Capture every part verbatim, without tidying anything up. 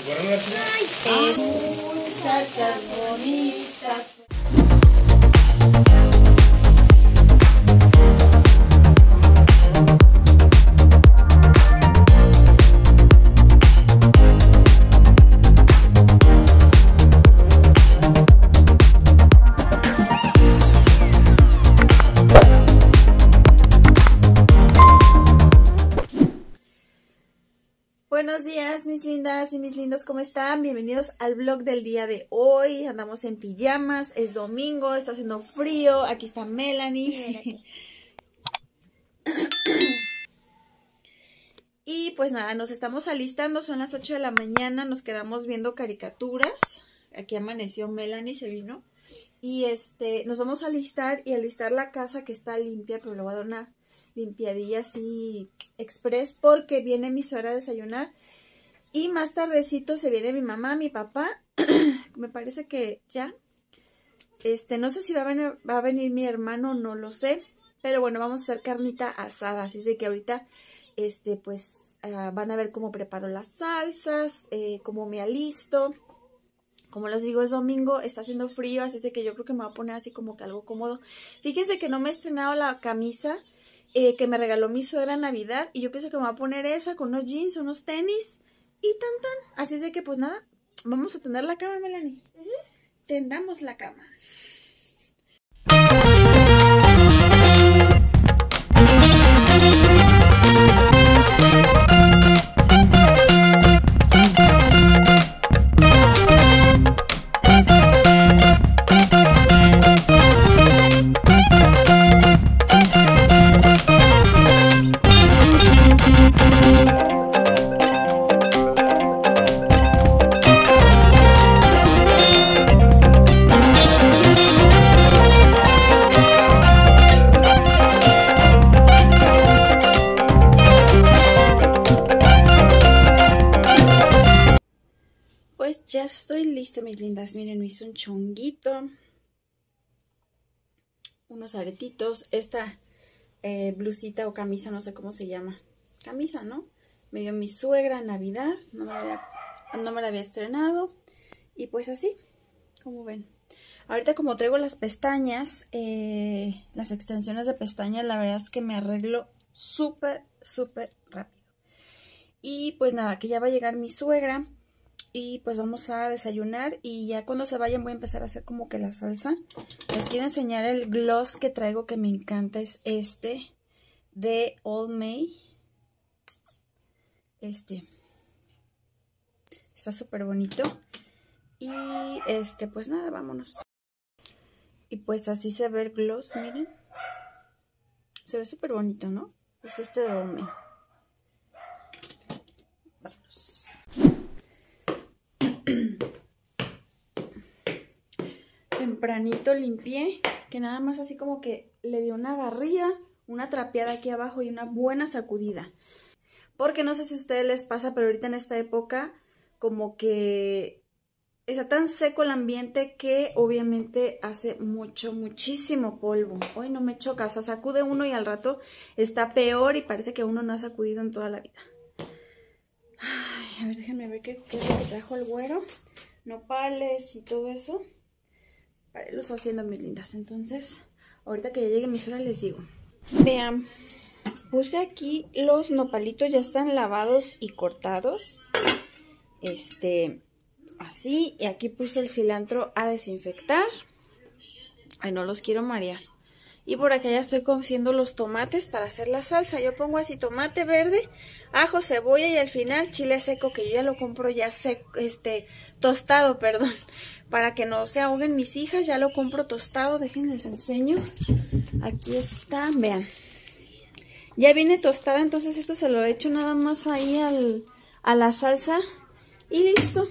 Eh, muchachas bonitas. Buenos días, mis lindas y mis lindos, ¿cómo están? Bienvenidos al vlog del día de hoy. Andamos en pijamas, es domingo, está haciendo frío. Aquí está Melanie. Y pues nada, nos estamos alistando, son las ocho de la mañana, nos quedamos viendo caricaturas. Aquí amaneció Melanie, se vino. Y este, nos vamos a alistar y alistar la casa que está limpia, pero le voy a dar una limpiadilla así express porque viene mi suegra a desayunar y más tardecito se viene mi mamá, mi papá. Me parece que ya este no sé si va a venir, va a venir mi hermano, no lo sé, pero bueno, vamos a hacer carnita asada, así es de que ahorita este pues uh, van a ver cómo preparo las salsas, eh, cómo me alisto. Como les digo, es domingo, está haciendo frío, así es de que yo creo que me voy a poner así como que algo cómodo. Fíjense que no me he estrenado la camisa Eh, que me regaló mi suegra en Navidad. Y yo pienso que me voy a poner esa con unos jeans, unos tenis y tan tan. Así es de que pues nada, vamos a tender la cama, Melanie. Uh-huh. Tendamos la cama. Ya estoy lista, mis lindas. Miren, me hice un chonguito, unos aretitos, esta eh, blusita o camisa, no sé cómo se llama. Camisa, ¿no? Me dio mi suegra en Navidad, no me la había, no me la había estrenado. Y pues así, como ven. Ahorita como traigo las pestañas, eh, las extensiones de pestañas, la verdad es que me arreglo súper, súper rápido. Y pues nada, que ya va a llegar mi suegra. Y pues vamos a desayunar y ya cuando se vayan voy a empezar a hacer como que la salsa. Les quiero enseñar el gloss que traigo que me encanta. Es este de Old May. Este. Está súper bonito. Y este pues nada, vámonos. Y pues así se ve el gloss, miren. Se ve súper bonito, ¿no? Es este de Old May. Vamos. Tempranito limpié, que nada más así como que le di una barrida, una trapeada aquí abajo y una buena sacudida. Porque no sé si a ustedes les pasa, pero ahorita en esta época como que está tan seco el ambiente que obviamente hace mucho, muchísimo polvo. Hoy no me choca, o sea, sacude uno y al rato está peor y parece que uno no ha sacudido en toda la vida. Ay, a ver, déjenme ver qué, qué es lo que trajo el güero. Nopales y todo eso. Para irlos haciendo, mis lindas. Entonces, ahorita que ya llegue mi suegra les digo. Vean, puse aquí los nopalitos, ya están lavados y cortados. Este, así. Y aquí puse el cilantro a desinfectar. Ay, no los quiero marear. Y por acá ya estoy cociendo los tomates para hacer la salsa. Yo pongo así tomate verde, ajo, cebolla y al final chile seco, que yo ya lo compro ya seco, este, tostado, perdón. Para que no se ahoguen mis hijas, ya lo compro tostado. Déjenles enseño. Aquí está, vean. Ya viene tostada, entonces esto se lo echo nada más ahí al, a la salsa y listo.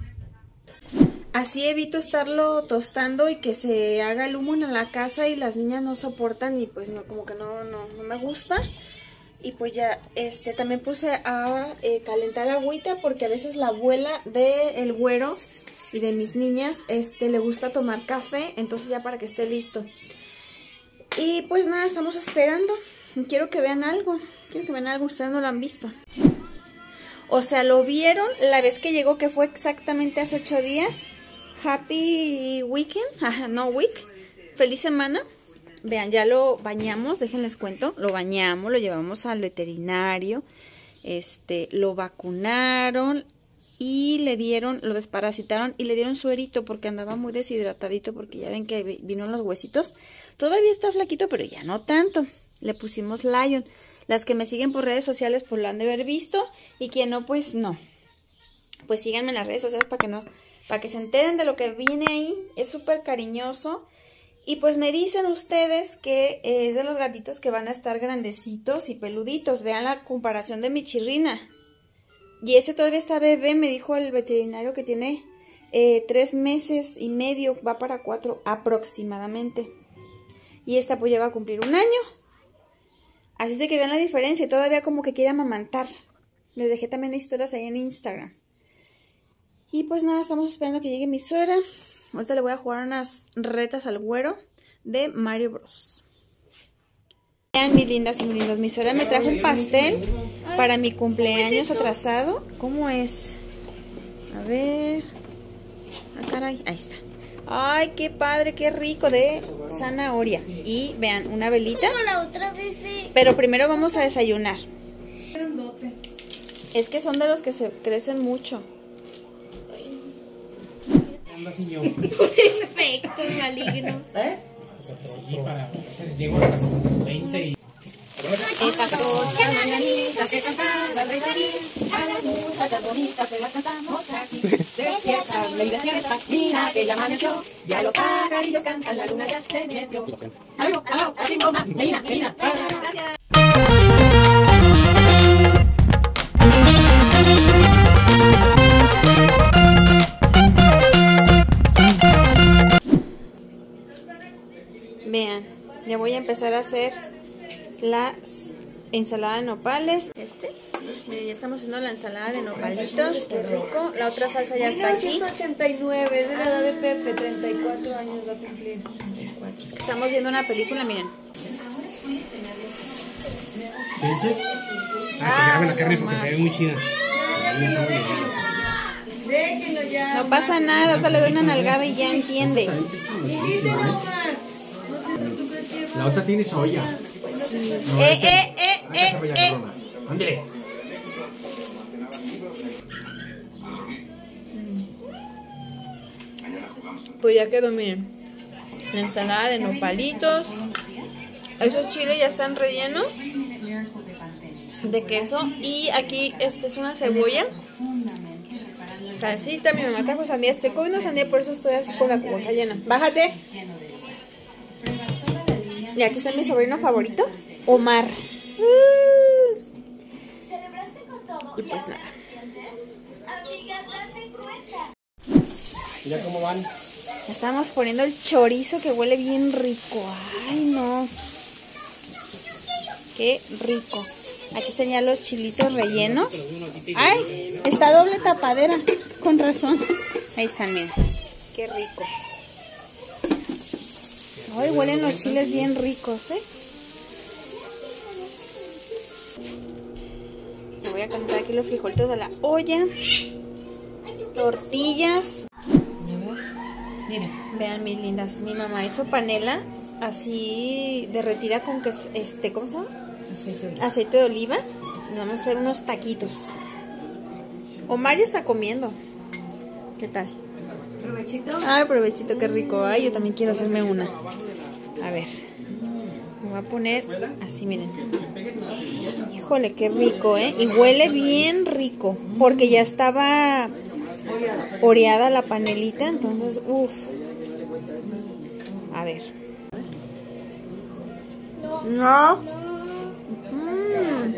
Así evito estarlo tostando y que se haga el humo en la casa y las niñas no soportan y pues no, como que no, no, no me gusta. Y pues ya, este, también puse a eh, calentar agüita porque a veces la abuela del güero y de mis niñas, este, le gusta tomar café, entonces ya para que esté listo. Y pues nada, estamos esperando. Quiero que vean algo, quiero que vean algo, ustedes no lo han visto. O sea, lo vieron la vez que llegó, que fue exactamente hace ocho días. Happy weekend, ajá, no week. Feliz semana. Vean, ya lo bañamos, déjenles cuento. Lo bañamos, lo llevamos al veterinario. Este, lo vacunaron y le dieron, lo desparasitaron y le dieron suerito porque andaba muy deshidratadito, porque ya ven que vino los huesitos. Todavía está flaquito, pero ya no tanto. Le pusimos Lion. Las que me siguen por redes sociales pues lo han de haber visto, y quien no, pues no. Pues síganme en las redes sociales para que no, para que se enteren de lo que viene ahí. Es súper cariñoso. Y pues me dicen ustedes que es de los gatitos que van a estar grandecitos y peluditos. Vean la comparación de mi chirrina. Y ese todavía está bebé, me dijo el veterinario que tiene eh, tres meses y medio, va para cuatro aproximadamente. Y esta pues ya va a cumplir un año. Así es de que vean la diferencia, y todavía como que quiere amamantar. Les dejé también historias ahí en Instagram. Y pues nada, estamos esperando que llegue mi suegra. Ahorita le voy a jugar unas retas al güero de Mario Bros. Vean mis lindas y mis lindos, mi suegra me trajo un pastel para mi cumpleaños atrasado. ¿Cómo es? A ver. Ah, caray, ahí está. Ay, qué padre, qué rico, de zanahoria. Y vean, una velita. Como la otra vez, sí. Pero primero vamos a desayunar. Es que son de los que se crecen mucho. Por efecto maligno. ¿Eh? Sí, para llegó a las veinte y... Estas son las mañanitas que cantaba el rey David, a las muchachas bonitas se las cantamos aquí. Despierta, ley despierta, mira que ya amaneció, ya los pajarillos cantan, la luna ya se metió. Algo, algo, así bomba, Medina, Medina. Gracias. Vean, ya voy a empezar a hacer la ensalada de nopales. Este, miren, ya estamos haciendo la ensalada de nopalitos, qué rico. La otra salsa ya está aquí. mil novecientos ochenta y nueve, es de la edad de Pepe, treinta y cuatro años va a cumplir. Es que estamos viendo una película, miren. ¿Qué dices? Ah, que graben la carne porque se ve muy chida. Déjenlo ya. No pasa nada, ahorita le doy una nalgada y ya entiende. La otra tiene soya. No, Eh, este- eh, eh, Ah, eh, esa voy a eh. cabrona. Ándale. Pues ya quedó, miren. La ensalada de nopalitos. Esos chiles ya están rellenos de queso. Y aquí este es una cebolla, salsita. Mi mamá trajo sandía. Estoy comiendo sandía, por eso estoy así con la boca llena. Bájate. Y aquí está mi sobrino favorito, Omar. Uh. Y pues nada. Mira cómo van. Estamos poniendo el chorizo que huele bien rico. Ay, no. Qué rico. Aquí están ya los chilitos rellenos. Ay, está doble tapadera. Con razón. Ahí están, miren. Qué rico. Ay, huelen los chiles bien ricos, ¿eh? Me voy a calentar aquí los frijolitos de la olla. Tortillas. Miren. Vean, mis lindas, mi mamá hizo panela así derretida con que este, ¿cómo se llama? Aceite de oliva. Aceite de oliva. Y vamos a hacer unos taquitos. Omar ya está comiendo. ¿Qué tal? Provechito. Ay, provechito, qué rico. Ay, yo también quiero hacerme una. A ver. Me voy a poner así, miren. Híjole, qué rico, ¿eh? Y huele bien rico. Porque ya estaba oreada la panelita, entonces, uff. A ver. No. Mm.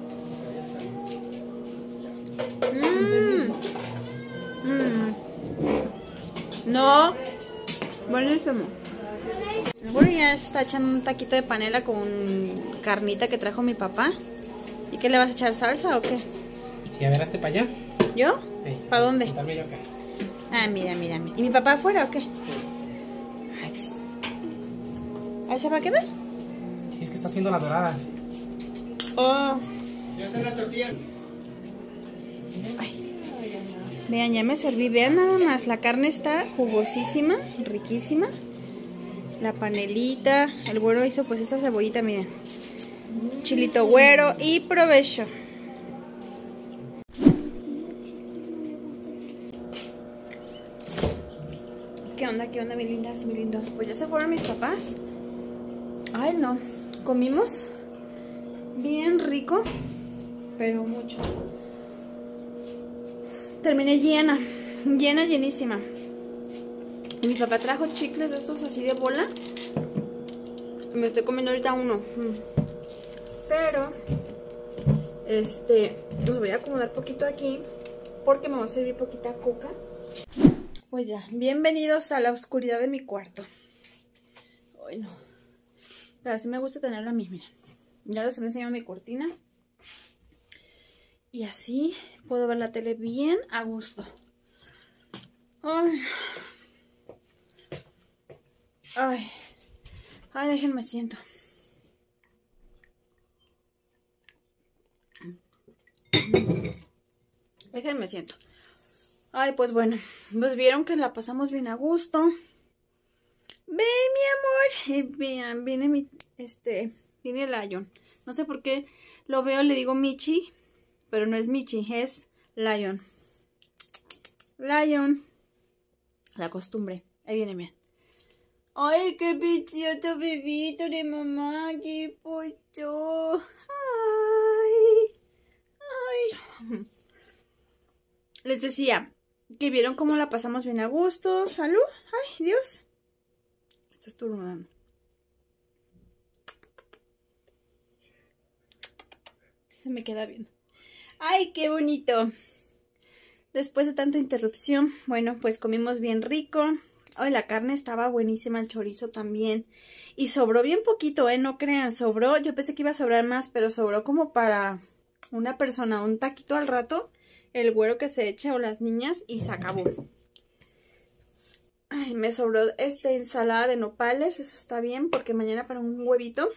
Mm. Mm. No. Buenísimo. Bueno, ya está echando un taquito de panela con carnita que trajo mi papá. ¿Y qué le vas a echar, salsa o qué? ¿Y adelante para allá? ¿Yo? Sí. ¿Para dónde? Quitarme yo acá. Ah, mira, mira, mira. ¿Y mi papá afuera o qué? Ay, pues. ¿Ahí se va a quedar? Sí, es que está haciendo las doradas. Oh. ¿Ya están las tortillas? Vean, ya me serví. Vean nada más. La carne está jugosísima, riquísima. La panelita. El güero hizo pues esta cebollita, miren. Chilito güero y provecho. ¿Qué onda, qué onda, mis lindas, mis lindos? Pues ya se fueron mis papás. Ay, no. Comimos bien rico, pero mucho. Terminé llena, llena, llenísima. Y mi papá trajo chicles estos así de bola. Me estoy comiendo ahorita uno. Pero, este, los voy a acomodar poquito aquí porque me va a servir poquita coca. Pues ya, bienvenidos a la oscuridad de mi cuarto. Ay, no. Pero así me gusta tenerlo a mí, miren. Ya les he enseñado mi cortina. Y así puedo ver la tele bien a gusto. Ay. Ay. Ay, déjenme siento. Déjenme siento. Ay, pues bueno. Pues vieron que la pasamos bien a gusto. Ven, mi amor. Eh, vean, viene mi, este, viene el Lion. No sé por qué lo veo, le digo Michi, pero no es Michi, es Lion. Lion. La costumbre. Ahí viene, bien. Ay, qué precioso bebito de mamá, qué pollo. Ay. Ay. Les decía que vieron cómo la pasamos bien a gusto. Salud. Ay, Dios. Estás estornudando. Se me queda viendo. Ay, qué bonito. Después de tanta interrupción, bueno, pues comimos bien rico. Ay, la carne estaba buenísima, el chorizo también. Y sobró bien poquito, ¿eh? No crean, sobró. Yo pensé que iba a sobrar más, pero sobró como para una persona, un taquito al rato. El güero que se echa o las niñas y se acabó. Ay, me sobró este ensalada de nopales, eso está bien porque mañana para un huevito.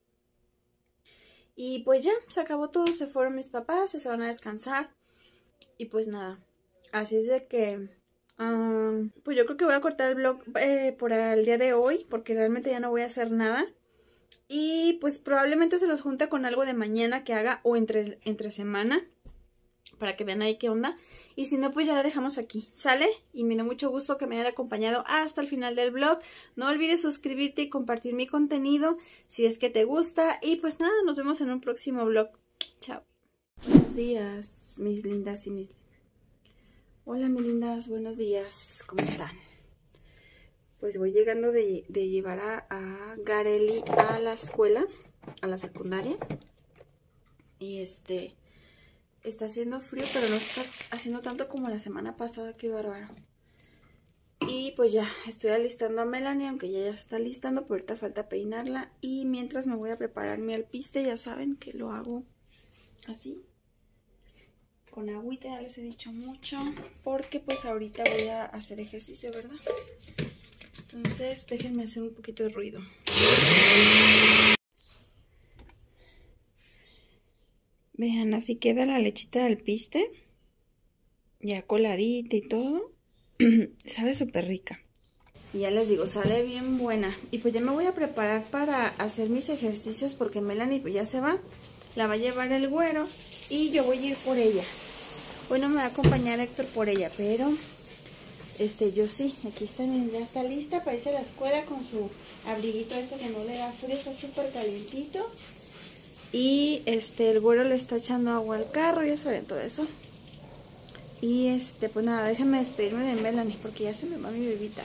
Y pues ya, se acabó todo, se fueron mis papás, se van a descansar. Y pues nada, así es de que, um, pues yo creo que voy a cortar el vlog eh, por el día de hoy, porque realmente ya no voy a hacer nada. Y pues probablemente se los junte con algo de mañana que haga o entre, entre semana, para que vean ahí qué onda. Y si no, pues ya la dejamos aquí, ¿sale? Y me da mucho gusto que me hayan acompañado hasta el final del vlog. No olvides suscribirte y compartir mi contenido si es que te gusta. Y pues nada, nos vemos en un próximo vlog. Chao. Buenos días, mis lindas y mis... Hola, mis lindas, buenos días. ¿Cómo están? Pues voy llegando de, de llevar a, a Gareli a la escuela, a la secundaria. Y este... Está haciendo frío, pero no está haciendo tanto como la semana pasada. Qué bárbaro. Y pues ya, estoy alistando a Melanie, aunque ya, ya se está alistando, pero ahorita falta peinarla. Y mientras me voy a preparar mi alpiste, ya saben que lo hago así. Con agüita, ya les he dicho mucho. Porque pues ahorita voy a hacer ejercicio, ¿verdad? Entonces, déjenme hacer un poquito de ruido. Vean, así queda la lechita de alpiste. Ya coladita y todo. Sabe súper rica. Y ya les digo, sale bien buena. Y pues ya me voy a preparar para hacer mis ejercicios porque Melanie pues ya se va. La va a llevar el güero y yo voy a ir por ella. Hoy no me va a acompañar Héctor por ella, pero este yo sí. Aquí está, miren, ya está lista para irse a la escuela con su abriguito este que no le da frío. Está súper calientito. Y este el güero le está echando agua al carro, ya saben todo eso. Y este, pues nada, déjenme despedirme de Melanie porque ya se me va mi bebita.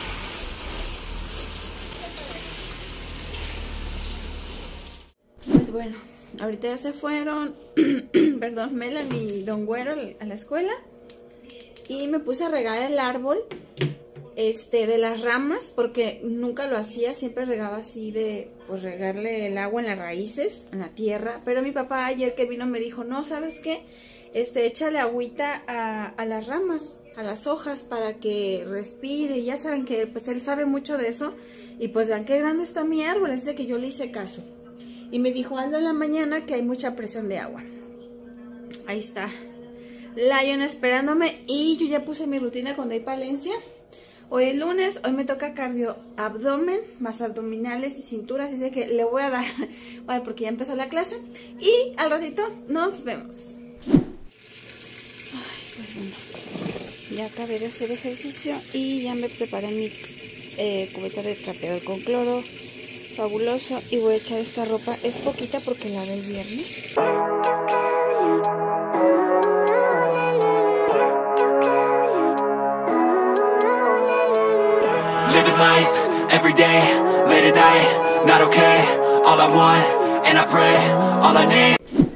Pues bueno, ahorita ya se fueron, perdón, Melanie y Don Güero a la escuela. Y me puse a regar el árbol este, de las ramas, porque nunca lo hacía, siempre regaba así de, pues regarle el agua en las raíces, en la tierra. Pero mi papá ayer que vino me dijo, no, ¿sabes qué? Este, échale agüita a, a las ramas, a las hojas para que respire. Ya saben que pues él sabe mucho de eso. Y pues vean qué grande está mi árbol, es de que yo le hice caso. Y me dijo, hazlo en la mañana que hay mucha presión de agua. Ahí está. Lion esperándome y yo ya puse mi rutina con Day Palencia. Hoy es lunes, hoy me toca cardio abdomen, más abdominales y cintura, así de que le voy a dar, vale, porque ya empezó la clase y al ratito nos vemos. Ay, pues bueno, ya acabé de hacer ejercicio y ya me preparé mi eh, cubeta de trapeador con cloro, fabuloso, y voy a echar esta ropa, es poquita porque la lavé el viernes. Living life, every day, late at night, not okay. All I want, and I pray, all I need.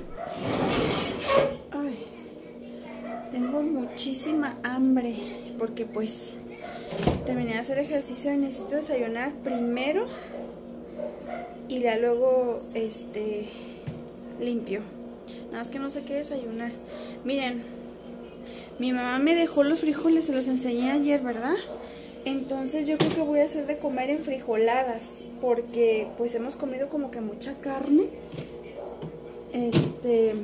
Ay, tengo muchísima hambre porque pues terminé de hacer ejercicio y necesito desayunar primero y ya luego este limpio. Nada más que no sé qué desayunar. Miren, mi mamá me dejó los frijoles, se los enseñé ayer, ¿verdad? Entonces yo creo que voy a hacer de comer en frijoladas, porque pues hemos comido como que mucha carne. Este...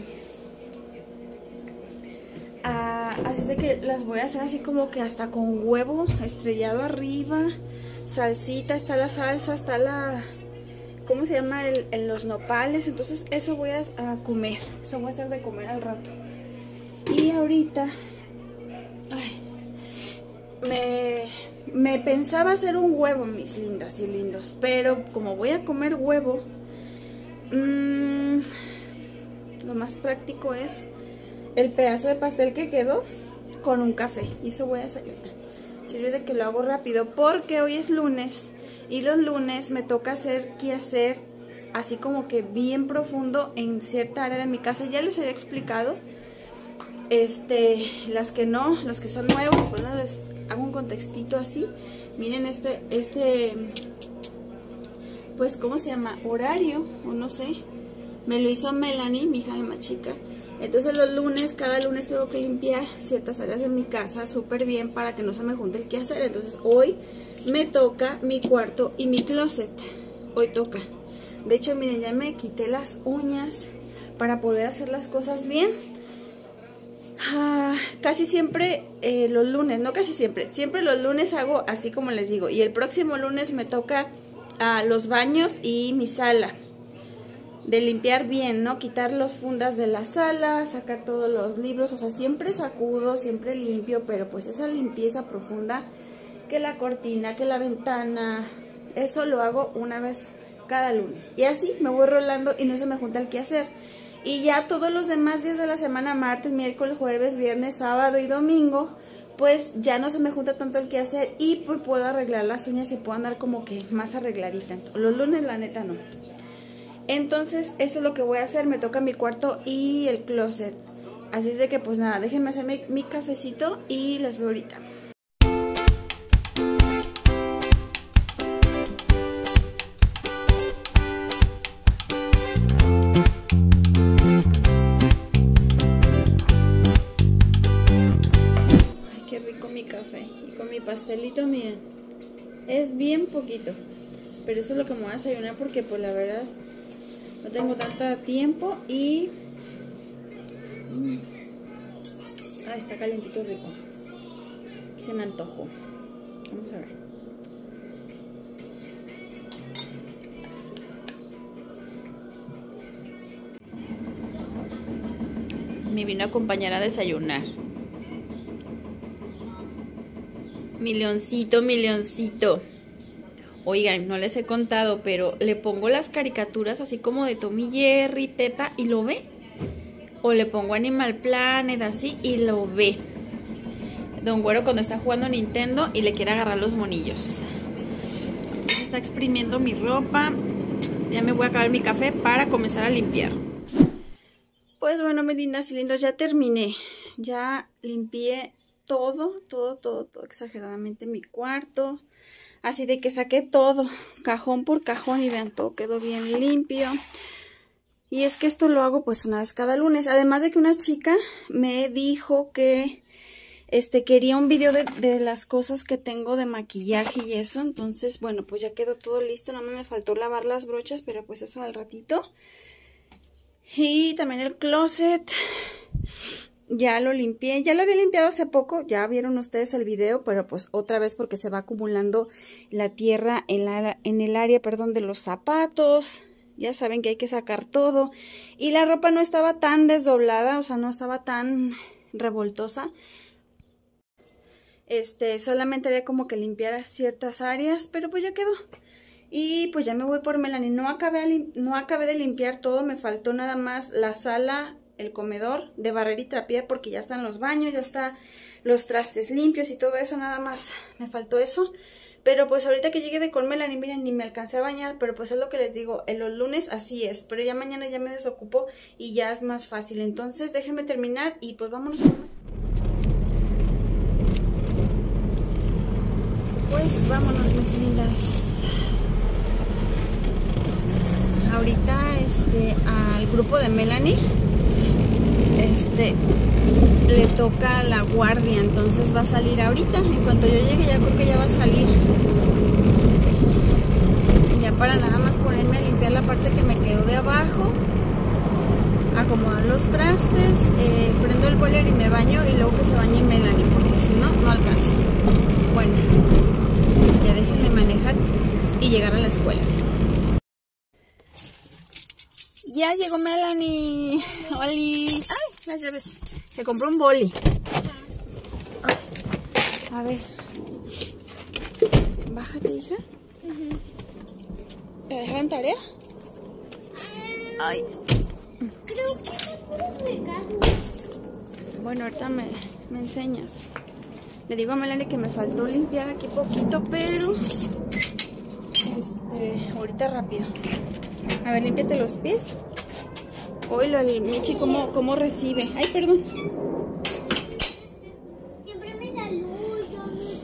Ah, así de que las voy a hacer así como que hasta con huevo estrellado arriba, salsita, está la salsa, está la... ¿Cómo se llama? El, el, los nopales. Entonces eso voy a, a comer, eso voy a hacer de comer al rato. Y ahorita... Ay, me... Me pensaba hacer un huevo, mis lindas y lindos, pero como voy a comer huevo, mmm, lo más práctico es el pedazo de pastel que quedó con un café. Y eso voy a desayunar. Sirve de que lo hago rápido porque hoy es lunes y los lunes me toca hacer quehacer así como que bien profundo en cierta área de mi casa. Ya les había explicado. Este, las que no, los que son nuevos, bueno, les hago un contextito así. Miren este, este, pues, ¿cómo se llama? Horario, o no sé. Me lo hizo Melanie, mi hija más chica. Entonces los lunes, cada lunes tengo que limpiar ciertas áreas de mi casa súper bien para que no se me junte el quehacer. Entonces hoy me toca mi cuarto y mi closet. Hoy toca. De hecho, miren, ya me quité las uñas para poder hacer las cosas bien. Ah, casi siempre eh, los lunes, no casi siempre, siempre los lunes hago así como les digo. Y el próximo lunes me toca ah, los baños y mi sala. De limpiar bien, ¿no? Quitar los fundas de la sala, sacar todos los libros. O sea, siempre sacudo, siempre limpio, pero pues esa limpieza profunda, que la cortina, que la ventana, eso lo hago una vez cada lunes. Y así me voy rolando y no se me junta el quehacer. Y ya todos los demás días de la semana, martes, miércoles, jueves, viernes, sábado y domingo, pues ya no se me junta tanto el quehacer y pues puedo arreglar las uñas y puedo andar como que más arregladita. Los lunes la neta no. Entonces eso es lo que voy a hacer, me toca mi cuarto y el closet. Así es de que pues nada, déjenme hacer mi, mi cafecito y les veo ahorita. Pastelito, miren, es bien poquito, pero eso es lo que me voy a desayunar porque pues la verdad no tengo tanto tiempo y mm. ah, está calientito, rico y se me antojó. Vamos a ver. Me vino a acompañar a desayunar. Mi leoncito, mi leoncito. Oigan, no les he contado, pero le pongo las caricaturas así como de Tom y Jerry, Peppa, y lo ve. O le pongo Animal Planet así y lo ve. Don Güero cuando está jugando Nintendo y le quiere agarrar los monillos. Está exprimiendo mi ropa. Ya me voy a acabar mi café para comenzar a limpiar. Pues bueno, mis lindas y lindos, ya terminé. Ya limpié todo, todo, todo, todo exageradamente mi cuarto. Así de que saqué todo, cajón por cajón, y vean, todo quedó bien limpio. Y es que esto lo hago pues una vez cada lunes. Además de que una chica me dijo que este quería un video de, de las cosas que tengo de maquillaje y eso. Entonces, bueno, pues ya quedó todo listo. No me faltó lavar las brochas, pero pues eso al ratito. Y también el closet. ya lo limpié, ya lo había limpiado hace poco, ya vieron ustedes el video, pero pues otra vez porque se va acumulando la tierra en, la, en el área, perdón, de los zapatos. Ya saben que hay que sacar todo. Y la ropa no estaba tan desdoblada, o sea, no estaba tan revoltosa. Este, solamente había como que limpiar ciertas áreas, pero pues ya quedó. Y pues ya me voy por Melanie. No acabé, no acabé de limpiar todo, me faltó nada más la sala, el comedor, de barrer y trapear porque ya están los baños, ya están los trastes limpios y todo eso, nada más me faltó eso. Pero pues ahorita que llegué de con Melanie, miren, ni me alcancé a bañar, pero pues es lo que les digo, en los lunes así es, pero ya mañana ya me desocupo y ya es más fácil. Entonces déjenme terminar y pues vámonos a comer. Pues vámonos, mis lindas. Ahorita este al grupo de Melanie este le toca la guardia, entonces va a salir ahorita. En cuanto yo llegue ya creo que ya va a salir. Ya para nada más ponerme a limpiar la parte que me quedó de abajo, acomodar los trastes, eh, prendo el boiler y me baño y luego que se bañe Melanie, porque si no, no alcanzo. Bueno, ya déjenme manejar y llegar a la escuela. Ya llegó Melanie. ¡Oli! ¡Ay! Las llaves. Se compró un boli. Ay. A ver. Bájate, hija. Uh-huh. ¿Te dejaron tarea? Ay. Creo que me puedes regar. Bueno, ahorita me, me enseñas. Le digo a Melanie que me faltó limpiar aquí poquito, pero este, ahorita rápido. A ver, límpiate los pies. Uy, el Michi, ¿cómo, cómo recibe? Ay, perdón. Siempre me saludo, mi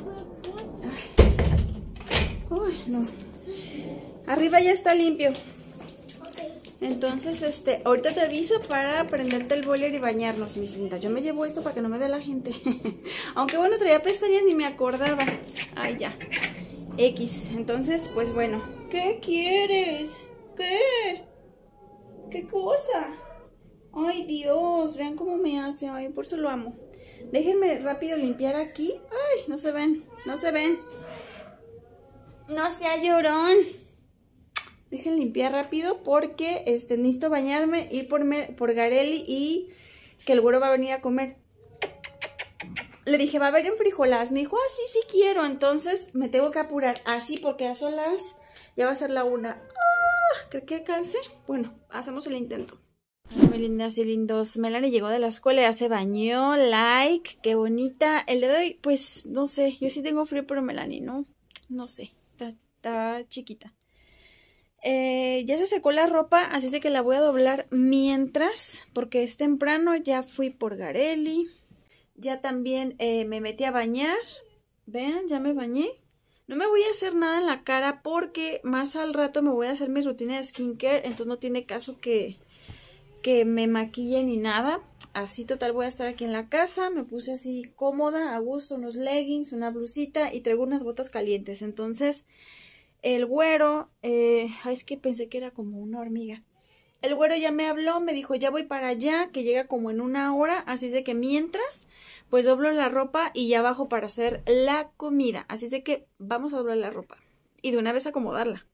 papá. Uy, no. Arriba ya está limpio. Okay. Entonces, este, ahorita te aviso para prenderte el boiler y bañarnos, mis lindas. Yo me llevo esto para que no me vea la gente. Aunque bueno, traía pestañas ni me acordaba. Ay, ya. X. Entonces, pues bueno. ¿Qué quieres? ¿Qué? ¿Qué cosa? Ay, Dios, vean cómo me hace. Ay, por eso lo amo. Déjenme rápido limpiar aquí. Ay, no se ven, no se ven. No sea llorón. Dejen limpiar rápido porque este, necesito bañarme, ir por, por Gareli y que el güero va a venir a comer. Le dije, va a haber en frijoladas. Me dijo, ah, sí, sí quiero. Entonces me tengo que apurar así porque a solas ya va a ser la una. Ah, ¿cree que alcance? Bueno, hacemos el intento. Ay, muy lindas y lindos. Melanie llegó de la escuela, ya se bañó. Like, qué bonita. El de hoy, pues, no sé. Yo sí tengo frío, pero Melanie no. No sé, está, está chiquita. Eh, ya se secó la ropa, así de que la voy a doblar mientras, porque es temprano. Ya fui por Gareli. Ya también eh, me metí a bañar. Vean, ya me bañé. No me voy a hacer nada en la cara porque más al rato me voy a hacer mi rutina de skincare. Entonces no tiene caso que, que me maquille ni nada. Así total voy a estar aquí en la casa. Me puse así cómoda, a gusto, unos leggings, una blusita y traigo unas botas calientes. Entonces el güero, eh, ay, es que pensé que era como una hormiga. El güero ya me habló, me dijo ya voy para allá, que llega como en una hora. Así es de que mientras, pues doblo la ropa y ya bajo para hacer la comida. Así es de que vamos a doblar la ropa y de una vez acomodarla.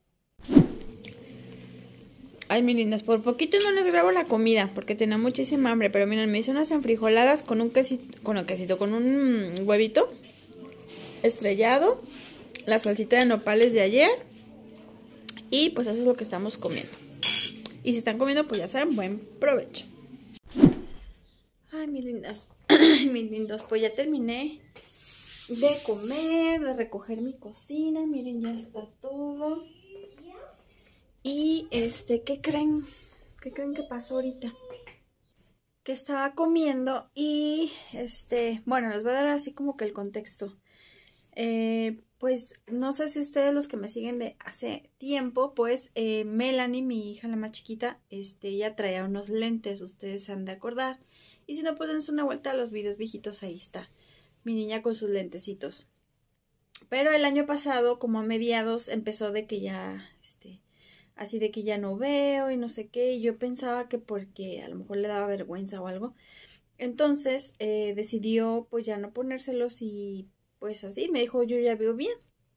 Ay, mis lindas, por poquito no les grabo la comida porque tenía muchísima hambre. Pero miren, me hice unas enfrijoladas con un quesito, con un quesito, con un huevito estrellado, la salsita de nopales de ayer. Y pues eso es lo que estamos comiendo. Y si están comiendo, pues ya saben, buen provecho. Ay, mis lindas, mis lindos, pues ya terminé de comer, de recoger mi cocina. Miren, ya está todo. Y este, ¿qué creen? ¿Qué creen que pasó ahorita? Que estaba comiendo y este, bueno, les voy a dar así como que el contexto. Eh, pues no sé si ustedes, los que me siguen de hace tiempo, pues eh, Melanie, mi hija la más chiquita, este, ella traía unos lentes, ustedes se han de acordar. Y si no, pues dense una vuelta a los videos viejitos, ahí está mi niña con sus lentecitos. Pero el año pasado, como a mediados, empezó de que ya, este, así de que ya no veo y no sé qué. Y yo pensaba que porque a lo mejor le daba vergüenza o algo. Entonces eh, decidió pues ya no ponérselos y pues así, me dijo yo ya veo bien.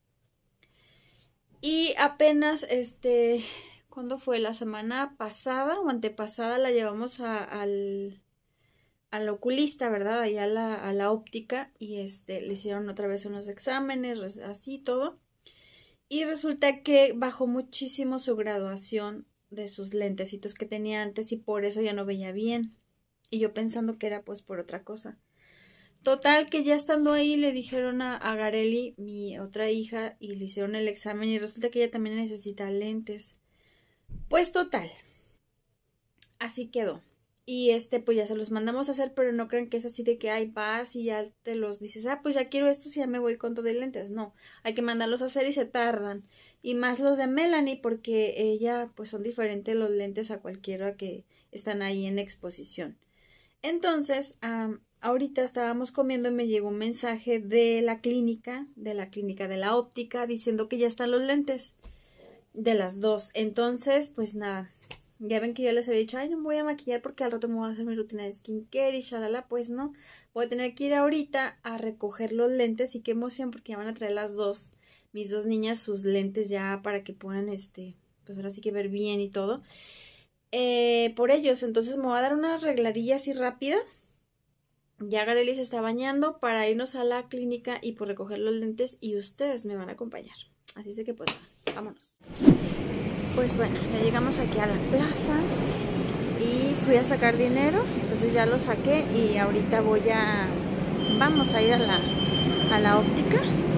Y apenas, este, ¿cuándo fue? La semana pasada o antepasada la llevamos a, al, al oculista, ¿verdad? Allá a la, a la óptica y este, le hicieron otra vez unos exámenes, así todo. Y resulta que bajó muchísimo su graduación de sus lentecitos que tenía antes y por eso ya no veía bien. Y yo pensando que era pues por otra cosa. Total, que ya estando ahí le dijeron a, a Gareli, mi otra hija, y le hicieron el examen y resulta que ella también necesita lentes. Pues total, así quedó. Y este, pues ya se los mandamos a hacer, pero no crean que es así de que ay, vas y ya te los dices, ah, pues ya quiero estos y ya me voy con todo de lentes. No, hay que mandarlos a hacer y se tardan. Y más los de Melanie, porque ella, pues son diferentes los lentes a cualquiera que están ahí en exposición. Entonces, um, ahorita estábamos comiendo y me llegó un mensaje de la clínica, de la clínica de la óptica, diciendo que ya están los lentes de las dos. Entonces, pues nada, ya ven que yo les había dicho, ay, no me voy a maquillar porque al rato me voy a hacer mi rutina de skincare y shalala, pues no. Voy a tener que ir ahorita a recoger los lentes y qué emoción porque ya van a traer las dos, mis dos niñas, sus lentes ya para que puedan, este, pues ahora sí que ver bien y todo. Eh, por ellos, entonces me voy a dar una arregladilla así rápida. Ya Gareli se está bañando para irnos a la clínica y por recoger los lentes y ustedes me van a acompañar. Así es de que pues vámonos. Pues bueno, ya llegamos aquí a la plaza y fui a sacar dinero, entonces ya lo saqué y ahorita voy a, vamos a ir a la, a la óptica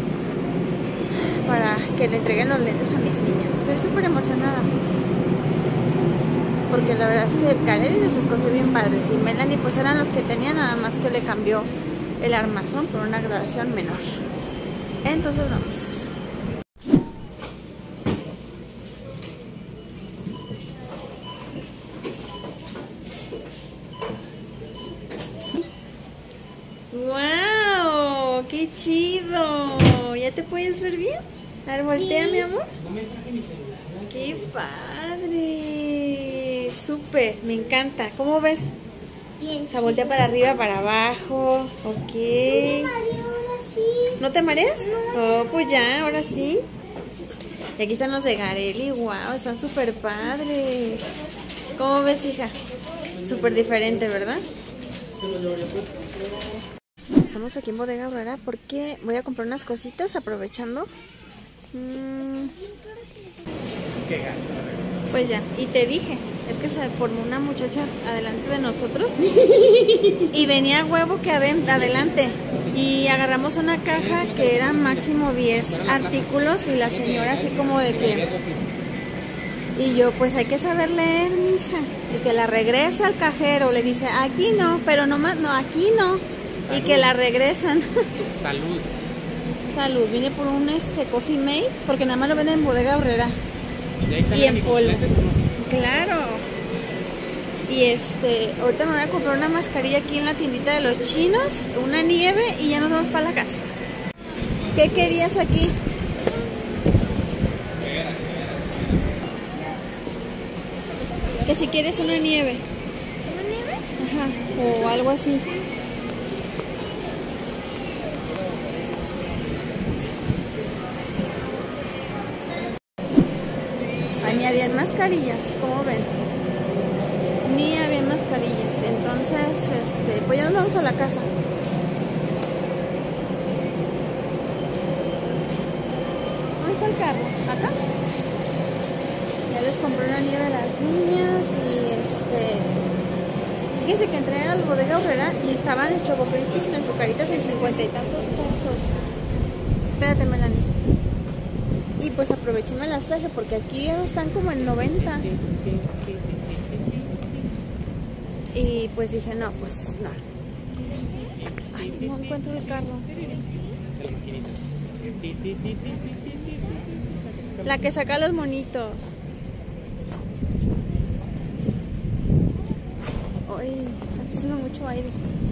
para que le entreguen los lentes a mis niñas. Estoy súper emocionada. Porque la verdad es que Gareli los escogió bien padres y Melanie pues eran los que tenía, nada más que le cambió el armazón por una graduación menor. Entonces vamos. ¡Wow! ¡Qué chido! ¿Ya te puedes ver bien? A ver, voltea, mi amor. No me traje mi celular. ¡Qué padre! Súper, me encanta. ¿Cómo ves? Bien. Se voltea para arriba, para abajo. Ok. Me mareo ahora sí. ¿No te mareas? Oh, pues ya, ahora sí. Y aquí están los de Gareli. Wow, están súper padres. ¿Cómo ves, hija? Súper diferente, ¿verdad? Estamos aquí en Bodega Aurrera porque voy a comprar unas cositas aprovechando. Mm. Qué gato. Pues ya, y te dije, es que se formó una muchacha adelante de nosotros y venía huevo que adelante y agarramos una caja que era máximo diez artículos y la señora así como de que, y yo pues hay que saber leer, mija, y que la regresa al cajero, le dice aquí no, pero no más, no, aquí no, y que la regresan. Salud. Salud, vine por un este Coffee Mate porque nada más lo venden en Bodega Aurrera. Y, y en polvo. Claro. Y este, ahorita me voy a comprar una mascarilla aquí en la tiendita de los chinos, una nieve y ya nos vamos para la casa. ¿Qué querías aquí? Que si quieres una nieve. ¿Una nieve? Ajá, o algo así. Ni habían mascarillas, como ven, ni habían mascarillas. Entonces, este, pues ya nos vamos a la casa. ¿Dónde está el carro? ¿Acá? Ya les compré una nieve a las niñas y este, fíjense que entré a la Bodega Aurrera y estaban el Choco Crispies y las azucaritas en cincuenta y tantos pesos. Espérate, Melanie. Y pues aproveché y me las traje porque aquí ya no están como en noventa. Y pues dije, no, pues no. Ay, no encuentro el carro. La que saca los monitos. Ay, está haciendo mucho aire.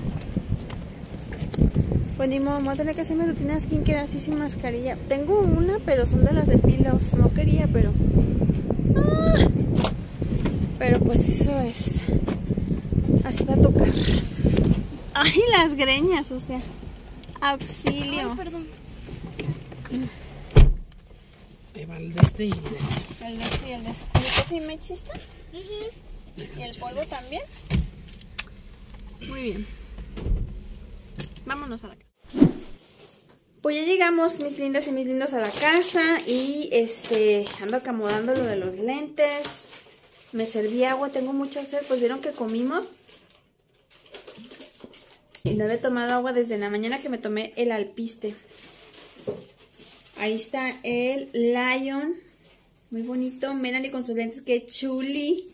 Pues ni modo, voy a tener que hacer mi rutina de skincare así sin mascarilla. Tengo una, pero son de las de Peel-Off. No quería, pero... ¡Ah! Pero pues eso es. Así va a tocar. Ay, las greñas, o sea. Auxilio. Ay, perdón. Ahí va el de este y el de este. El de este y el de este. ¿El coffee mate está? Ujú. ¿Y el polvo también? Muy bien. Vámonos a la casa. Pues ya llegamos, mis lindas y mis lindos, a la casa. Y este, ando acomodando lo de los lentes. Me serví agua, tengo mucha sed. Pues vieron que comimos. Y no he tomado agua desde la mañana que me tomé el alpiste. Ahí está el Lion. Muy bonito. Melanie con sus lentes, qué chuli.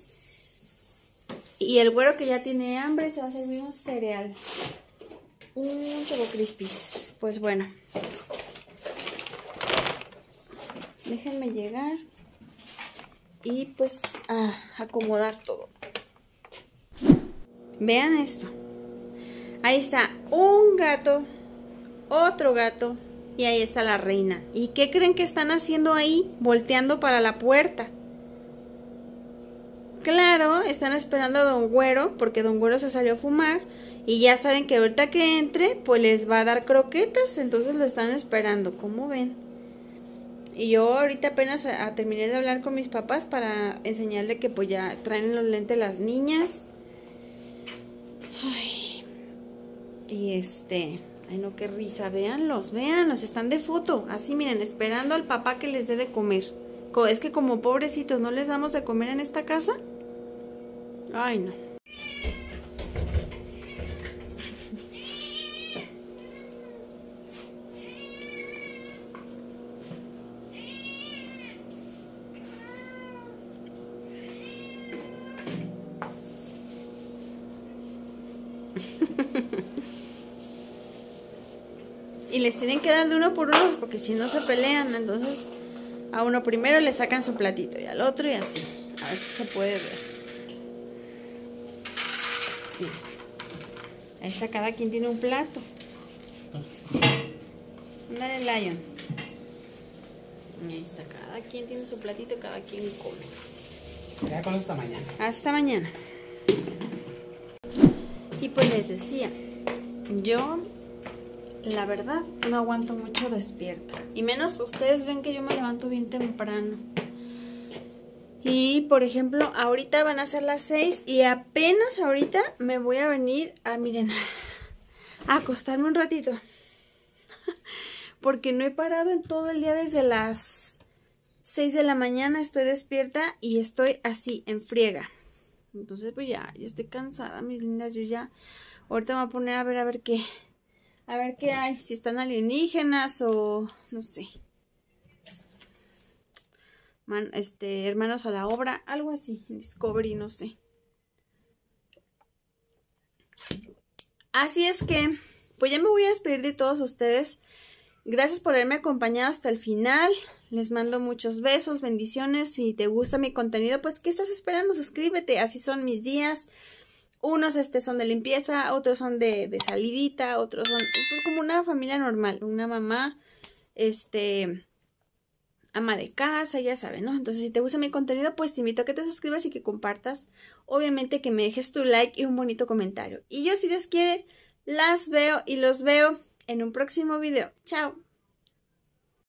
Y el güero que ya tiene hambre se va a servir un cereal. Un Choco Crispies. Pues bueno. Déjenme llegar. Y pues a acomodar todo. Vean esto. Ahí está un gato, otro gato y ahí está la reina. ¿Y qué creen que están haciendo ahí? Volteando para la puerta. Claro, están esperando a Don Güero porque Don Güero se salió a fumar y ya saben que ahorita que entre pues les va a dar croquetas, entonces lo están esperando, ¿cómo ven? Y yo ahorita apenas a, a terminé de hablar con mis papás para enseñarle que pues ya traen los lentes las niñas. Ay. Y este, ay no, qué risa, véanlos, véanlos, están de foto, así miren, esperando al papá que les dé de comer. Es que como pobrecitos no les damos de comer en esta casa. Ay no. Y les tienen que dar de uno por uno porque si no se pelean. Entonces a uno primero le sacan su platito y al otro y así. A ver si se puede ver. Miren. Ahí está, cada quien tiene un plato. Ándale, Lion. Ahí está, cada quien tiene su platito, cada quien come. Ya con esta mañana. Hasta mañana. Y pues les decía, yo la verdad no aguanto mucho despierta. Y menos ustedes ven que yo me levanto bien temprano. Y por ejemplo, ahorita van a ser las seis y apenas ahorita me voy a venir a, miren, a acostarme un ratito. Porque no he parado en todo el día desde las seis de la mañana. Estoy despierta y estoy así en friega. Entonces pues ya, yo estoy cansada, mis lindas. Yo ya, ahorita me voy a poner a ver a ver qué, a ver qué hay. Si están alienígenas o no sé. Man, este, hermanos a la obra, algo así, Discovery, no sé. Así es que, pues ya me voy a despedir de todos ustedes. Gracias por haberme acompañado hasta el final. Les mando muchos besos, bendiciones. Si te gusta mi contenido, pues ¿qué estás esperando? Suscríbete, así son mis días. Unos este, son de limpieza, otros son de, de salidita, otros son pues, como una familia normal. Una mamá, este... ama de casa, ya saben, ¿no? Entonces, si te gusta mi contenido, pues te invito a que te suscribas y que compartas. Obviamente que me dejes tu like y un bonito comentario. Y yo, si Dios quiere, las veo y los veo en un próximo video. ¡Chao!